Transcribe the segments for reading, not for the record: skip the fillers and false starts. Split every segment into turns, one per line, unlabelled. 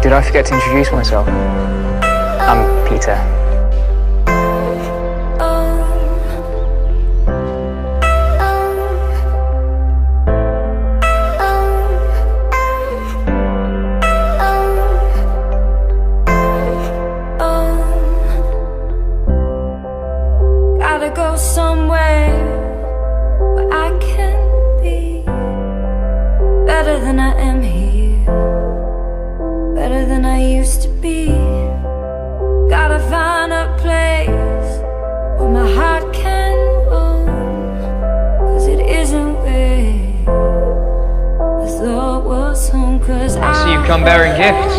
Did I forget to introduce myself? I'm Peter.
Gotta go somewhere where I can be better than I am here, better than I used to be. Gotta find a place where my heart can roam, 'cause it isn't where I thought was home. 'Cause
I see you've come bearing gifts.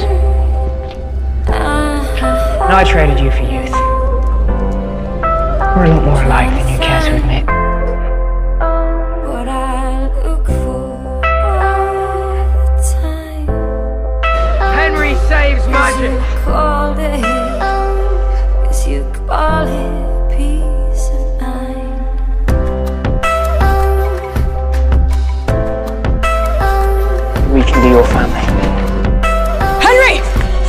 And I traded you for youth. We're a lot more alike than you care to admit.
What I look for all the time.
Henry saves magic!
You called it, yes, you call it peace of mind.
We can be your family. Henry!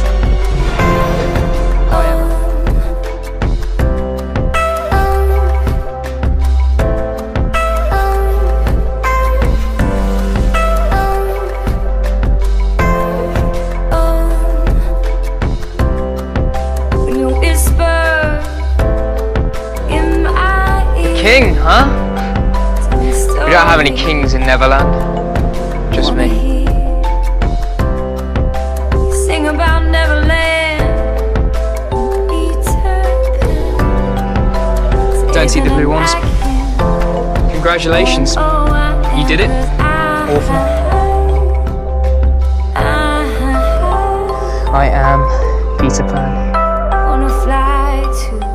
King, huh? We don't have any kings in Neverland. Just me.
Sing about Neverland.
Don't see the blue ones. Congratulations. You did it. Orphan. I am Peter Pan.
Wanna fly to